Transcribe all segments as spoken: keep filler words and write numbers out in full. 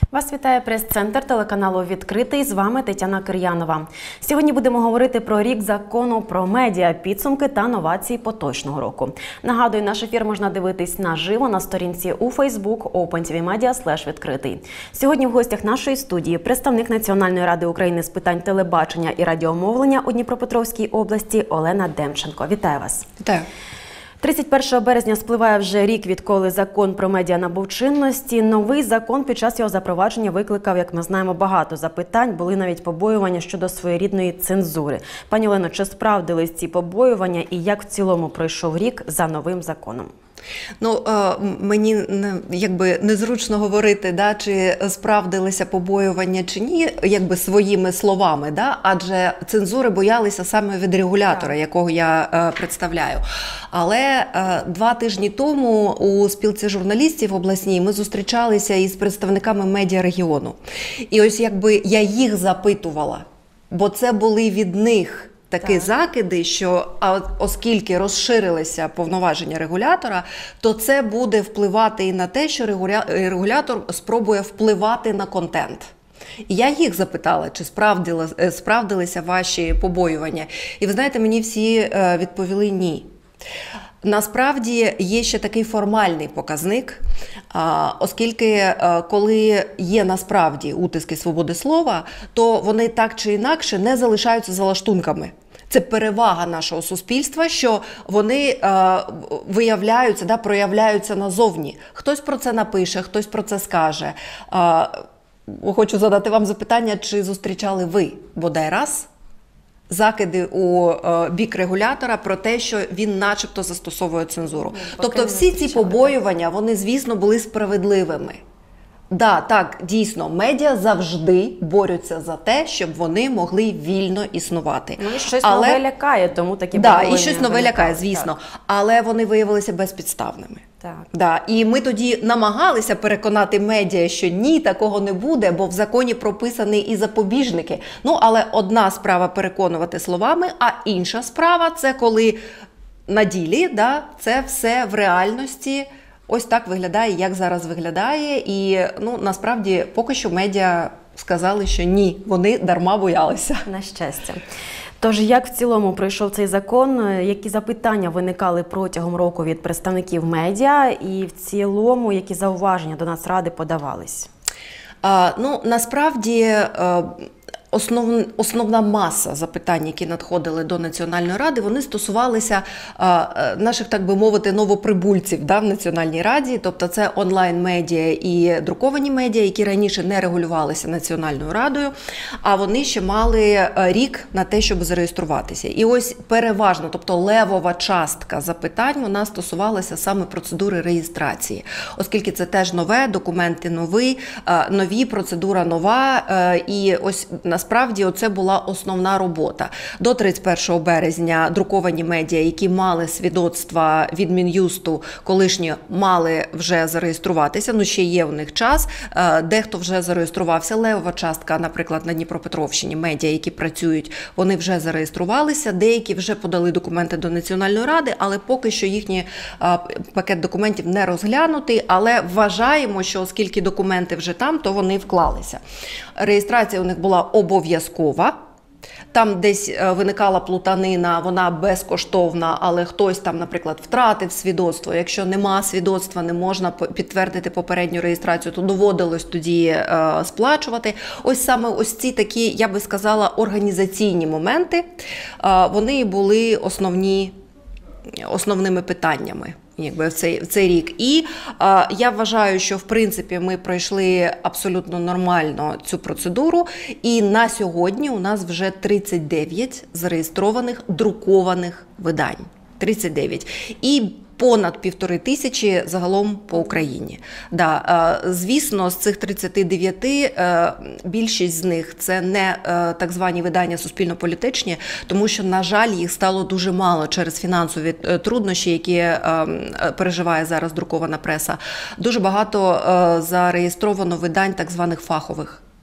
Вас вітає прес-центр телеканалу «Відкритий». З вами Тетяна Кир'янова. Сьогодні будемо говорити про рік закону про медіа, підсумки та новації поточного року. Нагадую, наш ефір можна дивитись наживо на сторінці у Facebook OpenTVMedia слеш відкритий. Сьогодні в гостях нашої студії представник Національної ради України з питань телебачення і радіомовлення у Дніпропетровській області Олена Демченко. Вітаю вас. Вітаю. тридцять першого березня спливає вже рік, відколи закон про медіа набув чинності. Новий закон під час його запровадження викликав, як ми знаємо, багато запитань. Були навіть побоювання щодо своєрідної цензури. Пані Олено, чи справдились ці побоювання і як в цілому пройшов рік за новим законом? Ну, мені якби незручно говорити, да, чи справдилися побоювання чи ні, якби своїми словами, да, адже цензури боялися саме від регулятора, якого я е, представляю. Але е, два тижні тому у спілці журналістів обласній ми зустрічалися із представниками медіарегіону. І ось якби я їх запитувала, бо це були від них такі так. закиди, що а оскільки розширилися повноваження регулятора, то це буде впливати і на те, що регулятор спробує впливати на контент. І я їх запитала, чи справдилися ваші побоювання. І ви знаєте, мені всі відповіли ні. Насправді є ще такий формальний показник, оскільки коли є насправді утиски свободи слова, то вони так чи інакше не залишаються за лаштунками. Це перевага нашого суспільства, що вони е, виявляються, да, проявляються назовні. Хтось про це напише, хтось про це скаже. Е, хочу задати вам запитання, чи зустрічали ви бодай раз закиди у е, бік регулятора про те, що він начебто застосовує цензуру. Ну, тобто всі ці побоювання, вони, звісно, були справедливими. Да, так, дійсно, медіа завжди борються за те, щоб вони могли вільно існувати. Ну, і щось Але... нове лякає, тому такі да, побоювання. І щось нове лякає, звісно. Так. Але вони виявилися безпідставними. Так. Да. І ми тоді намагалися переконати медіа, що ні, такого не буде, бо в законі прописані і запобіжники. Ну, але одна справа переконувати словами, а інша справа – це коли на ділі, да, це все в реальності ось так виглядає, як зараз виглядає. І, ну, насправді, поки що медіа сказали, що ні, вони дарма боялися. На щастя. Тож, як в цілому пройшов цей закон, які запитання виникали протягом року від представників медіа і в цілому, які зауваження до Нацради подавались? А, ну, насправді, Основ, основна маса запитань, які надходили до Національної ради, вони стосувалися а, наших, так би мовити, новоприбульців, да, в Національній раді. Тобто це онлайн-медіа і друковані медіа, які раніше не регулювалися Національною радою, а вони ще мали рік на те, щоб зареєструватися. І ось переважно, тобто левова частка запитань, вона стосувалася саме процедури реєстрації. Оскільки це теж нове, документи нові, нові, процедура нова, і ось на Насправді, це була основна робота. До тридцять першого березня друковані медіа, які мали свідоцтва від Мін'юсту, колишні мали вже зареєструватися, ну ще є у них час, дехто вже зареєструвався, левова частка, наприклад, на Дніпропетровщині, медіа, які працюють, вони вже зареєструвалися, деякі вже подали документи до Національної ради, але поки що їхній пакет документів не розглянутий, але вважаємо, що оскільки документи вже там, то вони вклалися. Реєстрація у них була обов'язкова. Там десь виникала плутанина, вона безкоштовна, але хтось там, наприклад, втратив свідоцтво. Якщо нема свідоцтва, не можна підтвердити попередню реєстрацію, то доводилось тоді е, сплачувати. Ось саме ось ці такі, я би сказала, організаційні моменти, е, вони були основні, основними питаннями. Якби в цей, в цей рік. І е, я вважаю, що в принципі ми пройшли абсолютно нормально цю процедуру. І на сьогодні у нас вже тридцять дев'ять зареєстрованих друкованих видань. тридцять дев'ять. І понад півтори тисячі загалом по Україні. Да, звісно, з цих тридцяти дев'яти більшість з них це не так звані видання суспільно-політичні, тому що, на жаль, їх стало дуже мало через фінансові труднощі, які переживає зараз друкована преса. Дуже багато зареєстровано видань так званих фахових.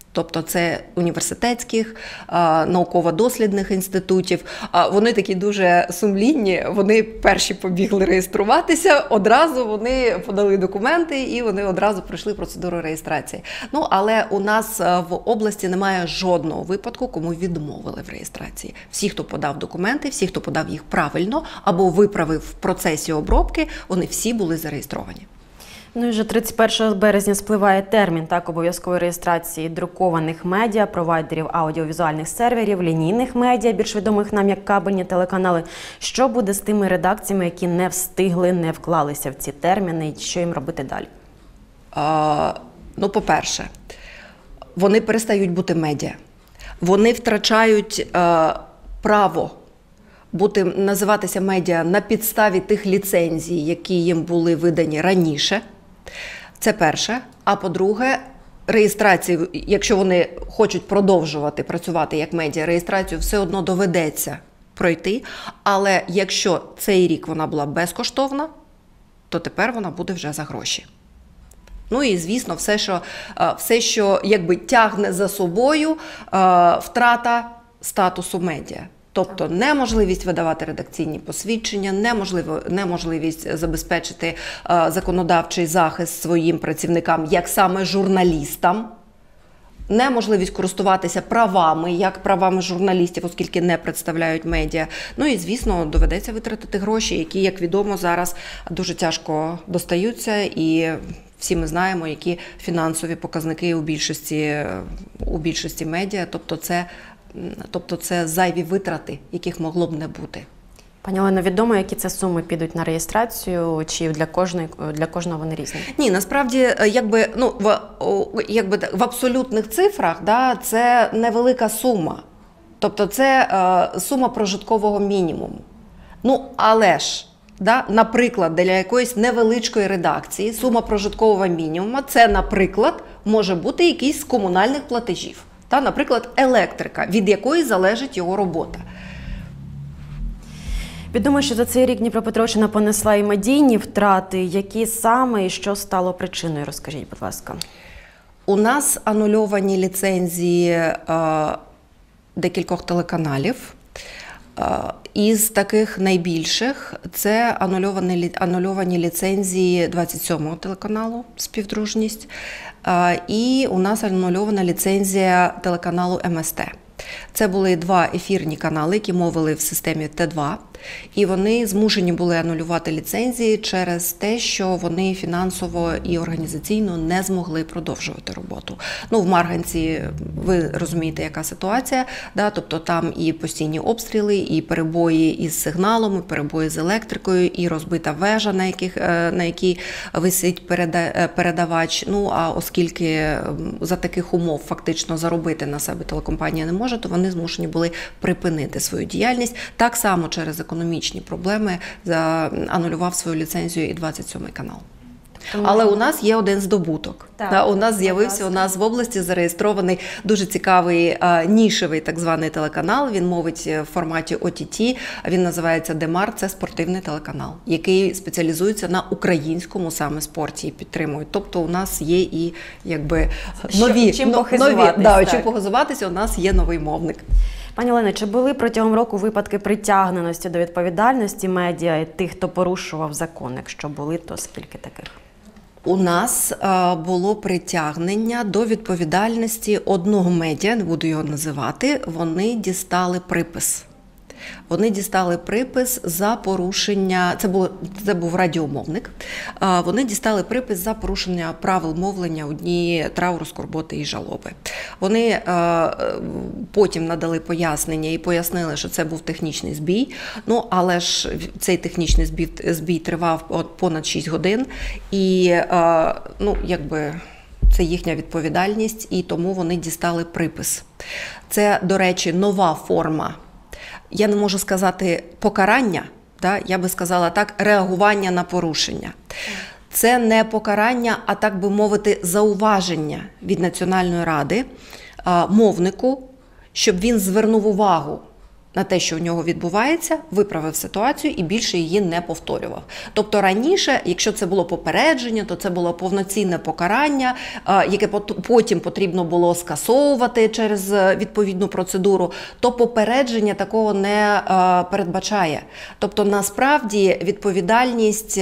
Тобто це університетських, науково-дослідних інститутів. Вони такі дуже сумлінні, вони перші побігли реєструватися, одразу вони подали документи і вони одразу пройшли процедуру реєстрації. Ну, але у нас в області немає жодного випадку, кому відмовили в реєстрації. Всі, хто подав документи, всі, хто подав їх правильно або виправив в процесі обробки, вони всі були зареєстровані. Ну і вже тридцять першого березня спливає термін так обов'язкової реєстрації друкованих медіа, провайдерів аудіовізуальних серверів, лінійних медіа, більш відомих нам як кабельні телеканали. Що буде з тими редакціями, які не встигли, не вклалися в ці терміни, і що їм робити далі? А, ну, по-перше, вони перестають бути медіа. Вони втрачають а, право бути, називатися медіа на підставі тих ліцензій, які їм були видані раніше. Це перше. А по-друге, реєстрацію, якщо вони хочуть продовжувати працювати як медіа, реєстрацію все одно доведеться пройти. Але якщо цей рік вона була безкоштовна, то тепер вона буде вже за гроші. Ну і, звісно, все, що, все, що якби тягне за собою втрата статусу медіа. Тобто неможливість видавати редакційні посвідчення, неможливо, неможливість забезпечити е, законодавчий захист своїм працівникам, як саме журналістам, неможливість користуватися правами, як правами журналістів, оскільки не представляють медіа. Ну і, звісно, доведеться витратити гроші, які, як відомо, зараз дуже тяжко достаються, і всі ми знаємо, які фінансові показники у більшості, у більшості медіа, тобто це Тобто це зайві витрати, яких могло б не бути. Пані Олено, відомо, які це суми підуть на реєстрацію, чи для кожної, для кожного вони різні? Ні, насправді, якби, ну, в, якби, в абсолютних цифрах, да, це невелика сума. Тобто це е, сума прожиткового мінімуму. Ну, але ж, да, наприклад, для якоїсь невеличкої редакції сума прожиткового мінімуму – це, наприклад, може бути якийсь з комунальних платежів. Та, наприклад, електрика, від якої залежить його робота. Відомо, що за цей рік Дніпропетровщина понесла і медійні втрати. Які саме і що стало причиною? Розкажіть, будь ласка. У нас анульовані ліцензії е, декількох телеканалів. Е, із таких найбільших це анульовані, анульовані ліцензії двадцять сьомого телеканалу «Співдружність». І у нас анульована ліцензія телеканалу Ем Ес Те. Це були два ефірні канали, які мовили в системі Те два. І вони змушені були анулювати ліцензії через те, що вони фінансово і організаційно не змогли продовжувати роботу. Ну, в Марганці ви розумієте, яка ситуація, да? Тобто там і постійні обстріли, і перебої із сигналом, і перебої з електрикою, і розбита вежа, на, яких, на якій висить передавач. Ну, а оскільки за таких умов фактично заробити на себе телекомпанія не може, то вони змушені були припинити свою діяльність. Так само через економічні проблеми анулював свою ліцензію і двадцять сьомий канал. Але у нас є один здобуток. Так, у нас з'явився, у нас в області зареєстрований дуже цікавий а, нішевий так званий телеканал. Він мовить в форматі О Ті Ті, він називається Демар, це спортивний телеканал, який спеціалізується на українському саме спорті і підтримує. Тобто у нас є і якби нові, чим нові, похизуватись, да, так. чим похизуватися, у нас є новий мовник. Пані Олено, чи були протягом року випадки притягненості до відповідальності медіа і тих, хто порушував закон? Якщо були, то скільки таких? У нас а, було притягнення до відповідальності одного медіа, не буду його називати, вони дістали припис. Вони дістали припис за порушення, це, було, це був радіомовник, а, вони дістали припис за порушення правил мовлення у дні трауру, скорботи і жалоби. Вони а, потім надали пояснення і пояснили, що це був технічний збій, ну, але ж цей технічний збій, збій тривав понад шість годин і, а, ну, якби... Це їхня відповідальність, і тому вони дістали припис. Це, до речі, нова форма. Я не можу сказати покарання, да? Я би сказала так, реагування на порушення. Це не покарання, а, так би мовити, зауваження від Національної ради а, мовнику, щоб він звернув увагу на те, що у нього відбувається, виправив ситуацію і більше її не повторював. Тобто раніше, якщо це було попередження, то це було повноцінне покарання, яке потім потрібно було скасовувати через відповідну процедуру, то попередження такого не передбачає. Тобто насправді відповідальність,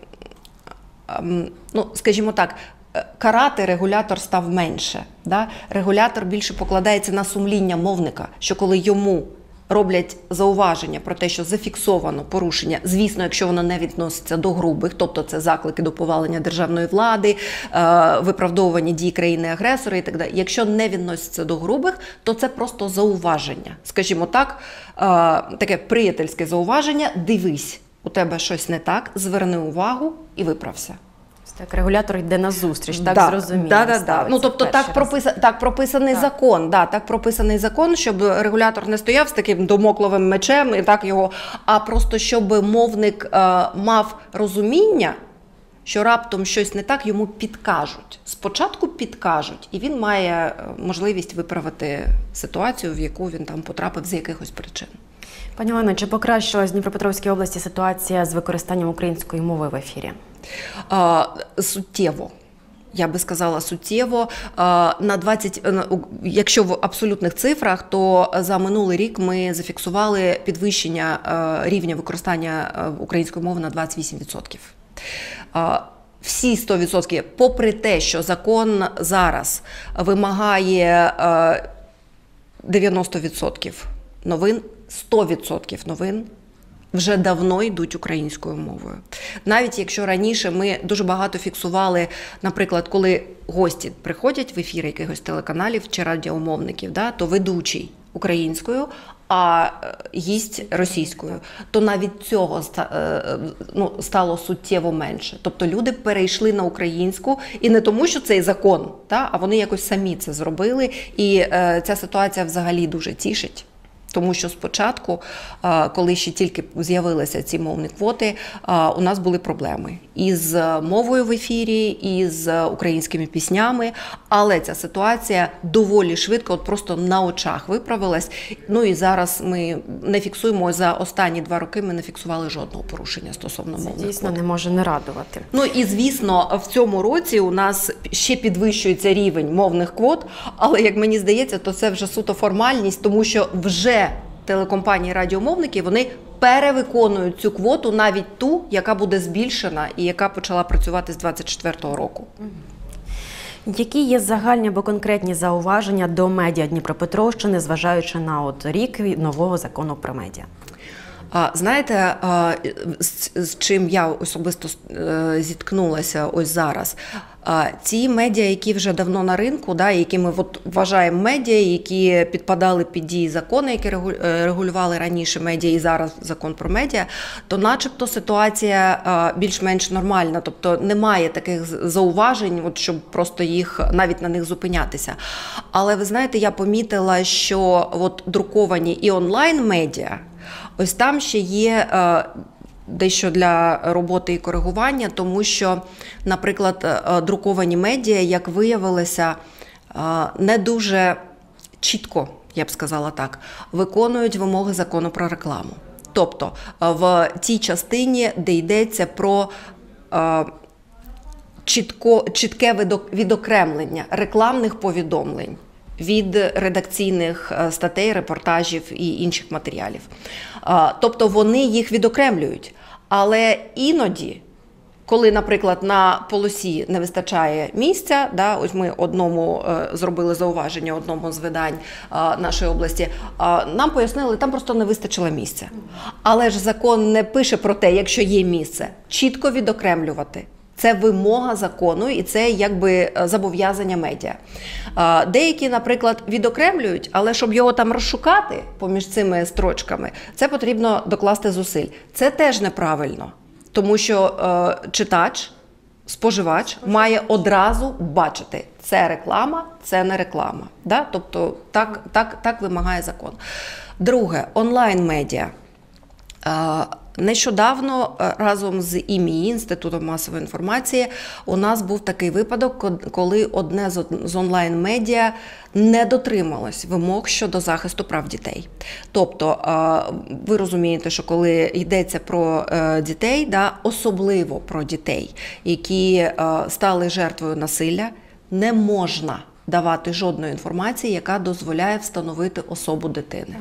ну, скажімо так, карати регулятор став менше. Да? Регулятор більше покладається на сумління мовника, що коли йому роблять зауваження про те, що зафіксовано порушення, звісно, якщо воно не відноситься до грубих, тобто це заклики до повалення державної влади, виправдовування дій країни-агресора і так далі. Якщо не відноситься до грубих, то це просто зауваження. Скажімо так, таке приятельське зауваження: дивись, у тебе щось не так, зверни увагу і виправся. Так, регулятор йде на зустріч, так да, зрозуміло. Да, да, да. Ну, тобто так, прописа, так прописаний так. закон, да, так прописаний закон, щоб регулятор не стояв з таким домокловим мечем і так його, а просто щоб мовник е, мав розуміння, що раптом щось не так, йому підкажуть. Спочатку підкажуть, і він має можливість виправити ситуацію, в яку він там потрапив з якихось причин. Пані Олено, чи покращилась в Дніпропетровській області ситуація з використанням української мови в ефірі? А, суттєво. Я би сказала, суттєво. На двадцять, якщо в абсолютних цифрах, то за минулий рік ми зафіксували підвищення рівня використання української мови на двадцять вісім відсотків. Всі сто відсотків, попри те, що закон зараз вимагає дев'яносто відсотків новин, сто відсотків новин вже давно йдуть українською мовою. Навіть якщо раніше ми дуже багато фіксували, наприклад, коли гості приходять в ефір якихось телеканалів чи радіомовників, да, то ведучий українською, а гість російською, то навіть цього ну, стало суттєво менше. Тобто люди перейшли на українську, і не тому, що цей закон, та, а вони якось самі це зробили, і е, ця ситуація взагалі дуже тішить. Тому що спочатку, коли ще тільки з'явилися ці мовні квоти, у нас були проблеми із мовою в ефірі, із українськими піснями, але ця ситуація доволі швидко, от просто на очах виправилась. Ну і зараз ми не фіксуємо, за останні два роки ми не фіксували жодного порушення стосовно мовних квот. Дійсно, не може не радувати. Ну і, звісно, в цьому році у нас ще підвищується рівень мовних квот, але, як мені здається, то це вже суто формальність, тому що вже телекомпанії, радіомовники, вони перевиконують цю квоту, навіть ту, яка буде збільшена і яка почала працювати з двадцять четвертого року. Які є загальні або конкретні зауваження до медіа Дніпропетровщини, зважаючи на от рік нового закону про медіа? Знаєте, з чим я особисто зіткнулася ось зараз? Ці медіа, які вже давно на ринку, да, які ми от вважаємо медіа, які підпадали під дії закону, які регулювали раніше медіа і зараз закон про медіа, то начебто ситуація більш-менш нормальна, тобто немає таких зауважень, от, щоб просто їх, навіть на них зупинятися. Але ви знаєте, я помітила, що от друковані і онлайн-медіа, ось там ще є е, дещо для роботи і коригування, тому що, наприклад, е, друковані медіа, як виявилося, е, не дуже чітко, я б сказала так, виконують вимоги закону про рекламу. Тобто е, в тій частині, де йдеться про е, чітко, чітке відокремлення рекламних повідомлень від редакційних статей, репортажів і інших матеріалів. Тобто вони їх відокремлюють. Але іноді, коли, наприклад, на полосі не вистачає місця, да, ось ми одному е, зробили зауваження одному з видань е, нашої області, е, нам пояснили, там просто не вистачило місця. Але ж закон не пише про те, якщо є місце, чітко відокремлювати. Це вимога закону і це якби зобов'язання медіа. Деякі, наприклад, відокремлюють, але щоб його там розшукати поміж цими строчками, це потрібно докласти зусиль. Це теж неправильно, тому що е, читач, споживач має одразу бачити, це реклама, це не реклама. Да? Тобто так, так, так вимагає закон. Друге, онлайн-медіа. Нещодавно разом з і ем і, Інститутом масової інформації, у нас був такий випадок, коли одне з онлайн-медіа не дотрималось вимог щодо захисту прав дітей. Тобто, ви розумієте, що коли йдеться про дітей, да, особливо про дітей, які стали жертвою насилля, не можна давати жодної інформації, яка дозволяє встановити особу дитини.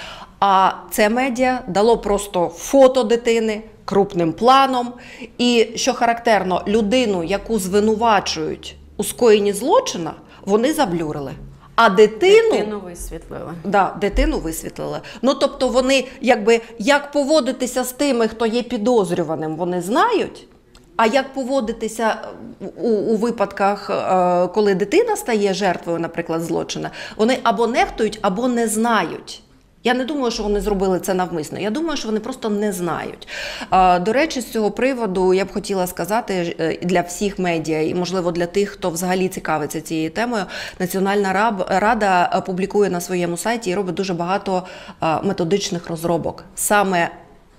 А це медіа дало просто фото дитини крупним планом. І, що характерно, людину, яку звинувачують у скоєнні злочина, вони заблюрили. А дитину, дитину висвітлили. Да, дитину висвітлили. Ну, тобто вони, якби, як поводитися з тими, хто є підозрюваним, вони знають. А як поводитися у, у випадках, е, коли дитина стає жертвою, наприклад, злочина, вони або нехтують, або не знають. Я не думаю, що вони зробили це навмисно. Я думаю, що вони просто не знають. До речі, з цього приводу я б хотіла сказати для всіх медіа і, можливо, для тих, хто взагалі цікавиться цією темою, Національна рада публікує на своєму сайті і робить дуже багато методичних розробок. Саме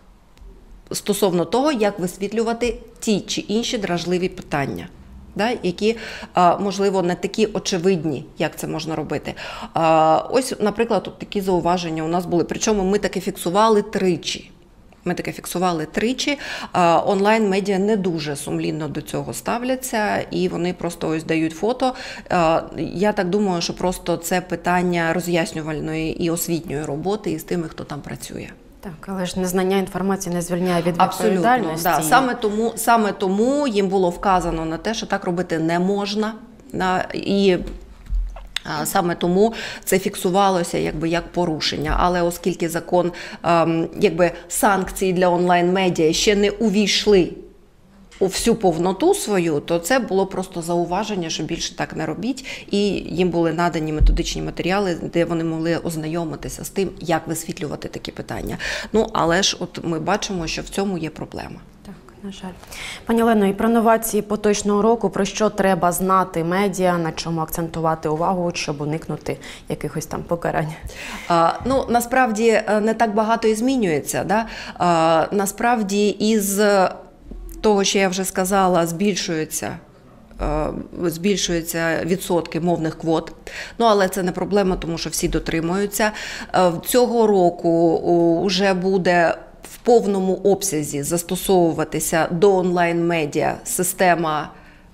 стосовно того, як висвітлювати ті чи інші дражливі питання. Да, які, можливо, не такі очевидні, як це можна робити. Ось, наприклад, тут такі зауваження у нас були. Причому ми таки фіксували тричі. Ми таки фіксували тричі. Онлайн-медіа не дуже сумлінно до цього ставляться, і вони просто ось дають фото. Я так думаю, що просто це питання роз'яснювальної і освітньої роботи із тими, хто там працює. Так, але ж незнання інформації не звільняє від відповідальності. відповідальності. Да. Саме тому, саме тому їм було вказано на те, що так робити не можна. І саме тому це фіксувалося якби як порушення. Але оскільки закон, якби санкції для онлайн-медіа ще не увійшли у всю повноту свою, то це було просто зауваження, що більше так не робіть. І їм були надані методичні матеріали, де вони могли ознайомитися з тим, як висвітлювати такі питання. Ну, але ж от ми бачимо, що в цьому є проблема. Так, на жаль. Пані Олено, і про новації поточного року, про що треба знати медіа, на чому акцентувати увагу, щоб уникнути якихось там покарань? А, ну, насправді не так багато і змінюється. Да? А, насправді із того, що я вже сказала, збільшується, збільшуються відсотки мовних квот. Ну, але це не проблема, тому що всі дотримуються. Цього року вже буде в повному обсязі застосовуватися до онлайн-медіа система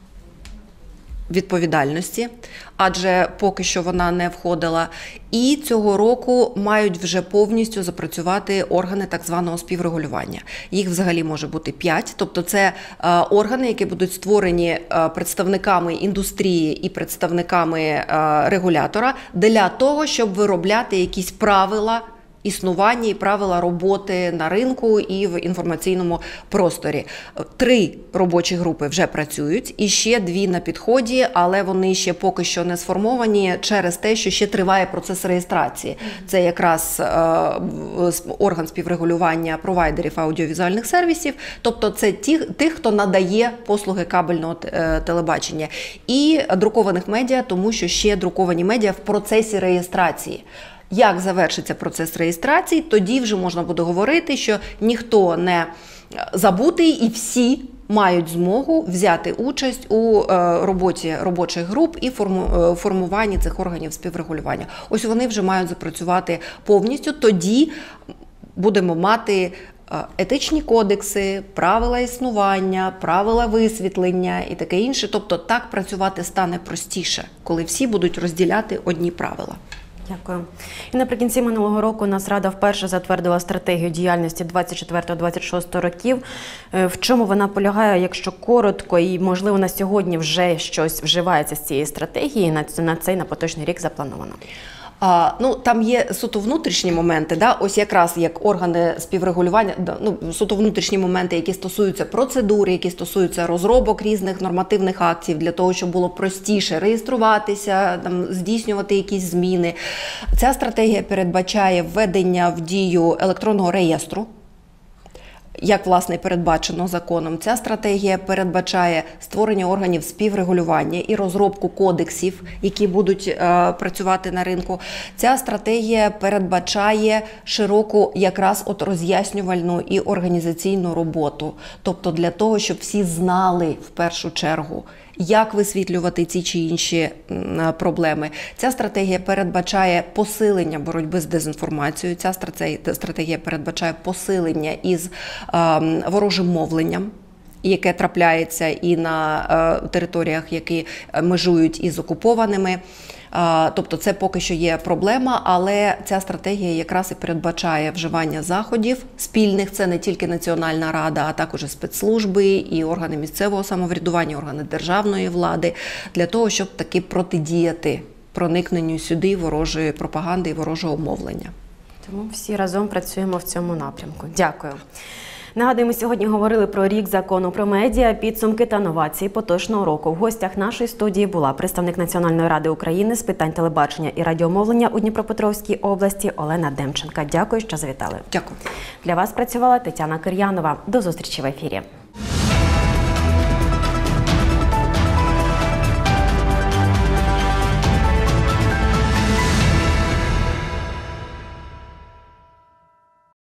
відповідальності, адже поки що вона не входила. І цього року мають вже повністю запрацювати органи так званого співрегулювання. Їх взагалі може бути п'ять, тобто це е, органи, які будуть створені е, представниками індустрії і представниками е, регулятора для того, щоб виробляти якісь правила існування і правила роботи на ринку і в інформаційному просторі. Три робочі групи вже працюють, і ще дві на підході, але вони ще поки що не сформовані через те, що ще триває процес реєстрації. Це якраз е, орган співрегулювання провайдерів аудіовізуальних сервісів, тобто це ті, тих, хто надає послуги кабельного е, телебачення. І друкованих медіа, тому що ще друковані медіа в процесі реєстрації. Як завершиться процес реєстрації, тоді вже можна буде говорити, що ніхто не забутий і всі мають змогу взяти участь у роботі робочих груп і формуванні цих органів співрегулювання. Ось вони вже мають запрацювати повністю, тоді будемо мати етичні кодекси, правила існування, правила висвітлення і таке інше. Тобто так працювати стане простіше, коли всі будуть розділяти одні правила. Дякую. І наприкінці минулого року Нацрада вперше затвердила стратегію діяльності двадцять четвертого - двадцять шостого років. В чому вона полягає, якщо коротко, і, можливо, на сьогодні вже щось вживається з цієї стратегії, на, на цей, на поточний рік заплановано? А, ну, там є суто внутрішні моменти, да? Ось якраз як органи співрегулювання, ну, суто внутрішні моменти, які стосуються процедури, які стосуються розробок різних нормативних актів, для того, щоб було простіше реєструватися, там, здійснювати якісь зміни. Ця стратегія передбачає введення в дію електронного реєстру. як, власне, передбачено законом. Ця стратегія передбачає створення органів співрегулювання і розробку кодексів, які будуть е, працювати на ринку. Ця стратегія передбачає широку якраз от роз'яснювальну і організаційну роботу. Тобто для того, щоб всі знали в першу чергу, як висвітлювати ці чи інші проблеми. Ця стратегія передбачає посилення боротьби з дезінформацією, ця стратегія передбачає посилення із е, ворожим мовленням, яке трапляється і на е, територіях, які межують із окупованими. Тобто це поки що є проблема, але ця стратегія якраз і передбачає вживання заходів спільних. Це не тільки Національна рада, а також і спецслужби, і органи місцевого самоврядування, органи державної влади, для того, щоб таки протидіяти проникненню сюди ворожої пропаганди і ворожого мовлення. Тому всі разом працюємо в цьому напрямку. Дякую. Нагадую, ми сьогодні говорили про рік закону про медіа, підсумки та новації поточного року. В гостях нашої студії була представник Національної ради України з питань телебачення і радіомовлення у Дніпропетровській області Олена Демченка. Дякую, що завітали. Дякую. Для вас працювала Тетяна Кир'янова. До зустрічі в ефірі.